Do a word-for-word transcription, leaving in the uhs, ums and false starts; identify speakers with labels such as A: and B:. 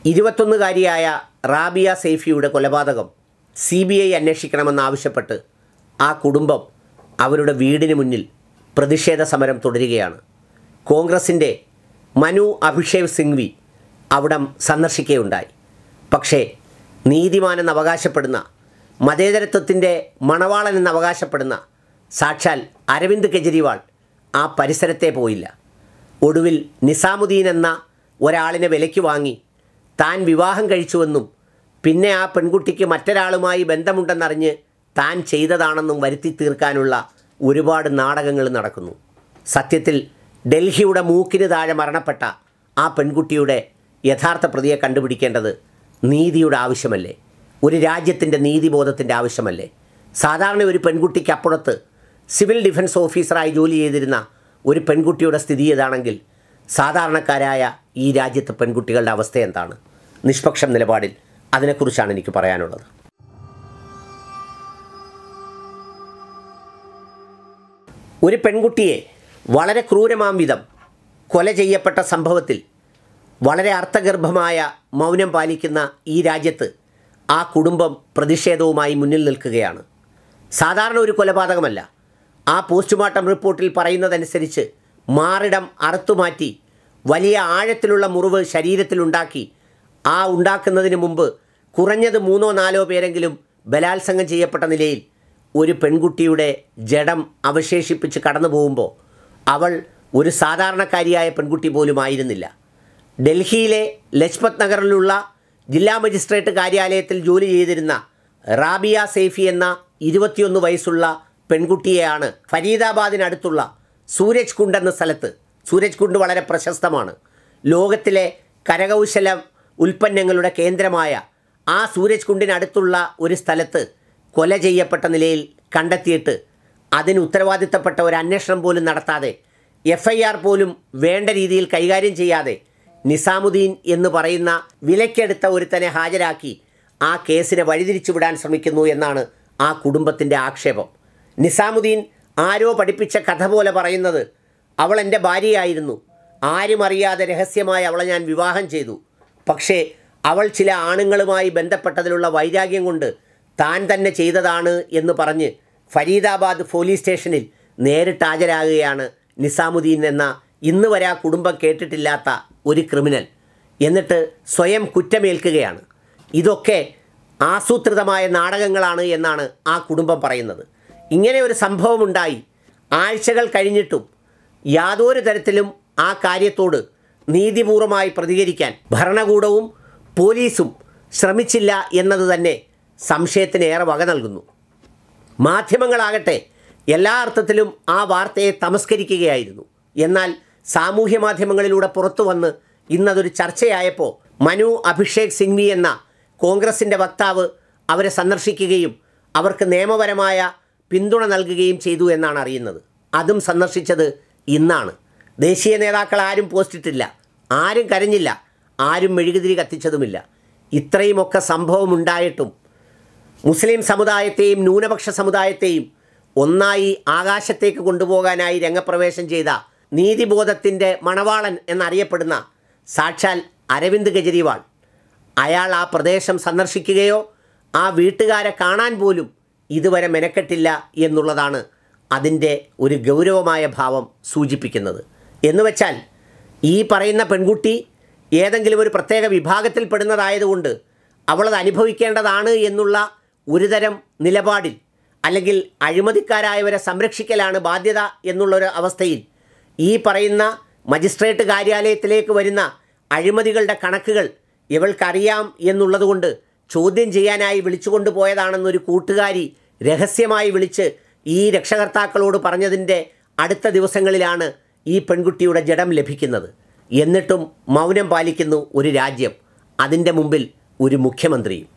A: ഇരുപത്തൊന്നുകാരിയായ റാബിയ സൈഫിയുടെ കൊലപാതകം C B I അന്വേഷിക്കണമെന്നാവശ്യപ്പെട്ട് ആ കുടുംബം അവരുടെ വീടിന് മുന്നിൽ പ്രതിഷേധ സമരം തുടരുകയാണ്. കോൺഗ്രസിൻ്റെ മനു അഭിഷേക് സിംഗ്വി അവിടം സന്ദർശിക്കുകയുണ്ടായി. പക്ഷേ നീതിമാനെന്ന് അവകാശപ്പെടുന്ന, മതേതരത്വത്തിൻ്റെ മണവാളൻ എന്ന് അവകാശപ്പെടുന്ന സാക്ഷാൽ അരവിന്ദ് കെജ്രിവാൾ ആ പരിസരത്തെ പോയില്ല. ഒടുവിൽ നിസാമുദ്ദീൻ എന്ന ഒരാളിനെ വിലയ്ക്ക് വാങ്ങി താൻ വിവാഹം കഴിച്ചുവെന്നും പിന്നെ ആ പെൺകുട്ടിക്ക് മറ്റൊരാളുമായി ബന്ധമുണ്ടെന്നറിഞ്ഞ് താൻ ചെയ്തതാണെന്നും വരുത്തി തീർക്കാനുള്ള ഒരുപാട് നാടകങ്ങൾ നടക്കുന്നു. സത്യത്തിൽ ഡൽഹിയുടെ മൂക്കിന് താഴെ മരണപ്പെട്ട ആ പെൺകുട്ടിയുടെ യഥാർത്ഥ പ്രതിയെ കണ്ടുപിടിക്കേണ്ടത് നീതിയുടെ ആവശ്യമല്ലേ? ഒരു രാജ്യത്തിൻ്റെ നീതിബോധത്തിൻ്റെ ആവശ്യമല്ലേ? സാധാരണ ഒരു പെൺകുട്ടിക്ക് അപ്പുറത്ത് സിവിൽ ഡിഫൻസ് ഓഫീസറായി ജോലി ചെയ്തിരുന്ന ഒരു പെൺകുട്ടിയുടെ സ്ഥിതി ഏതാണെങ്കിൽ സാധാരണക്കാരായ ഈ രാജ്യത്തെ പെൺകുട്ടികളുടെ അവസ്ഥ എന്താണ്? നിഷ്പക്ഷം നിലപാടിൽ അതിനെക്കുറിച്ചാണ് എനിക്ക് പറയാനുള്ളത്. ഒരു പെൺകുട്ടിയെ വളരെ ക്രൂരമാം വിധം കൊല ചെയ്യപ്പെട്ട സംഭവത്തിൽ വളരെ അർത്ഥഗർഭമായ മൗനം പാലിക്കുന്ന ഈ രാജ്യത്ത് ആ കുടുംബം പ്രതിഷേധവുമായി മുന്നിൽ നിൽക്കുകയാണ്. സാധാരണ ഒരു കൊലപാതകമല്ല. ആ പോസ്റ്റ്മോർട്ടം റിപ്പോർട്ടിൽ പറയുന്നതനുസരിച്ച് മാറിടം അറുത്തുമാറ്റി വലിയ ആഴത്തിലുള്ള മുറിവ് ശരീരത്തിലുണ്ടാക്കി ആ ഉണ്ടാക്കുന്നതിന് മുമ്പ് കുറഞ്ഞത് മൂന്നോ നാലോ പേരെങ്കിലും ബലാത്സംഗം ചെയ്യപ്പെട്ട നിലയിൽ ഒരു പെൺകുട്ടിയുടെ ജഡം അവശേഷിപ്പിച്ച് കടന്നു പോകുമ്പോൾ അവൾ ഒരു സാധാരണക്കാരിയായ പെൺകുട്ടി പോലും ആയിരുന്നില്ല. ഡൽഹിയിലെ ലജ്പത് നഗറിലുള്ള ജില്ലാ മജിസ്ട്രേറ്റ് കാര്യാലയത്തിൽ ജോലി ചെയ്തിരുന്ന റാബിയ സൈഫി എന്ന ഇരുപത്തിയൊന്ന് വയസ്സുള്ള പെൺകുട്ടിയെയാണ് ഫരീദാബാദിനടുത്തുള്ള സൂരജ് കുണ്ട് എന്ന സ്ഥലത്ത്, സൂരജ് കുണ്ട് വളരെ പ്രശസ്തമാണ്, ലോകത്തിലെ കരകൗശല ഉൽപ്പന്നങ്ങളുടെ കേന്ദ്രമായ ആ സൂരജ് കുണ്ടിനടുത്തുള്ള ഒരു സ്ഥലത്ത് കൊല ചെയ്യപ്പെട്ട നിലയിൽ കണ്ടെത്തിയിട്ട് അതിന് ഉത്തരവാദിത്തപ്പെട്ട ഒരു അന്വേഷണം പോലും നടത്താതെ, എഫ് ഐ ആർ പോലും വേണ്ട രീതിയിൽ കൈകാര്യം ചെയ്യാതെ നിസാമുദ്ദീൻ എന്ന് പറയുന്ന വിലക്കെടുത്ത ഒരുത്തനെ ഹാജരാക്കി ആ കേസിനെ വഴിതിരിച്ചു വിടാൻ ശ്രമിക്കുന്നു എന്നാണ് ആ കുടുംബത്തിൻ്റെ ആക്ഷേപം. നിസാമുദ്ദീൻ ആരോ പഠിപ്പിച്ച കഥ പോലെ പറയുന്നത്, അവൾ എൻ്റെ ഭാര്യയായിരുന്നു, ആരും അറിയാതെ രഹസ്യമായി അവളെ ഞാൻ വിവാഹം ചെയ്തു, പക്ഷേ അവൾ ചില ആണുങ്ങളുമായി ബന്ധപ്പെട്ടതിലുള്ള വൈരാഗ്യം കൊണ്ട് താൻ തന്നെ ചെയ്തതാണ് എന്ന് പറഞ്ഞ് ഫരീദാബാദ് പോലീസ് സ്റ്റേഷനിൽ നേരിട്ട് ഹാജരാകുകയാണ് നിസാമുദ്ദീൻ എന്ന ഇന്ന് വരെ ആ കുടുംബം കേട്ടിട്ടില്ലാത്ത ഒരു ക്രിമിനൽ. എന്നിട്ട് സ്വയം കുറ്റമേൽക്കുകയാണ്. ഇതൊക്കെ ആസൂത്രിതമായ നാടകങ്ങളാണ് എന്നാണ് ആ കുടുംബം പറയുന്നത്. ഇങ്ങനെ ഒരു സംഭവമുണ്ടായി ആഴ്ചകൾ കഴിഞ്ഞിട്ടും യാതൊരു തരത്തിലും ആ കാര്യത്തോട് നീതിപൂർവമായി പ്രതികരിക്കാൻ ഭരണകൂടവും പോലീസും ശ്രമിച്ചില്ല എന്നത് തന്നെ സംശയത്തിന് ഏറെ വക നൽകുന്നു. മാധ്യമങ്ങളാകട്ടെ എല്ലാ അർത്ഥത്തിലും ആ വാർത്തയെ തമസ്കരിക്കുകയായിരുന്നു. എന്നാൽ സാമൂഹ്യ മാധ്യമങ്ങളിലൂടെ പുറത്തു വന്ന് ഇന്നതൊരു ചർച്ചയായപ്പോൾ മനു അഭിഷേക് സിംഗ്വി എന്ന കോൺഗ്രസിൻ്റെ വക്താവ് അവരെ സന്ദർശിക്കുകയും അവർക്ക് നിയമപരമായ പിന്തുണ നൽകുകയും ചെയ്തു എന്നാണ് അറിയുന്നത്. അതും സന്ദർശിച്ചത് ഇന്നാണ്. ദേശീയ നേതാക്കൾ ആരും പോസ്റ്റിട്ടില്ല, ആരും കരഞ്ഞില്ല, ആരും മെഴുകുതിരി കത്തിച്ചതുമില്ല. ഇത്രയുമൊക്കെ സംഭവമുണ്ടായിട്ടും മുസ്ലിം സമുദായത്തെയും ന്യൂനപക്ഷ സമുദായത്തെയും ഒന്നായി ആകാശത്തേക്ക് കൊണ്ടുപോകാനായി രംഗപ്രവേശം ചെയ്ത നീതിബോധത്തിൻ്റെ മണവാളൻ എന്നറിയപ്പെടുന്ന സാക്ഷാൽ അരവിന്ദ് കെജ്രിവാൾ, അയാൾ ആ പ്രദേശം സന്ദർശിക്കുകയോ ആ വീട്ടുകാരെ കാണാൻ പോലും ഇതുവരെ മെനക്കെട്ടില്ല എന്നുള്ളതാണ് അതിൻ്റെ ഒരു ഗൗരവമായ ഭാവം സൂചിപ്പിക്കുന്നത്. എന്നുവെച്ചാൽ ഈ പറയുന്ന പെൺകുട്ടി ഏതെങ്കിലും ഒരു പ്രത്യേക വിഭാഗത്തിൽപ്പെടുന്നതായതുകൊണ്ട് അവളത് അനുഭവിക്കേണ്ടതാണ് എന്നുള്ള ഒരുതരം നിലപാടിൽ, അല്ലെങ്കിൽ അഴിമതിക്കാരായവരെ സംരക്ഷിക്കലാണ് ബാധ്യത എന്നുള്ളൊരു അവസ്ഥയിൽ ഈ പറയുന്ന മജിസ്ട്രേറ്റ് കാര്യാലയത്തിലേക്ക് വരുന്ന അഴിമതികളുടെ കണക്കുകൾ ഇവൾക്കറിയാം എന്നുള്ളതുകൊണ്ട് ചോദ്യം ചെയ്യാനായി വിളിച്ചുകൊണ്ട് പോയതാണെന്നൊരു കൂട്ടുകാരി രഹസ്യമായി വിളിച്ച് ഈ രക്ഷകർത്താക്കളോട് പറഞ്ഞതിൻ്റെ അടുത്ത ദിവസങ്ങളിലാണ് ഈ പെൺകുട്ടിയുടെ ജഡം ലഭിക്കുന്നത്. എന്നിട്ടും മൗനം പാലിക്കുന്നു ഒരു രാജ്യം, അതിൻ്റെ മുമ്പിൽ ഒരു മുഖ്യമന്ത്രിയും.